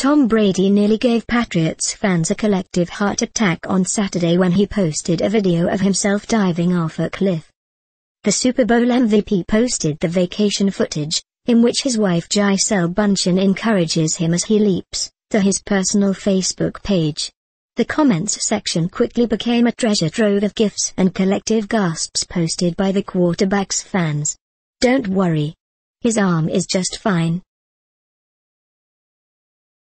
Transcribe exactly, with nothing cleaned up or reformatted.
Tom Brady nearly gave Patriots fans a collective heart attack on Saturday when he posted a video of himself diving off a cliff. The Super Bowl M V P posted the vacation footage, in which his wife Gisele Bündchen encourages him as he leaps, to his personal Facebook page. The comments section quickly became a treasure trove of gifs and collective gasps posted by the quarterback's fans. "Don't worry. His arm is just fine.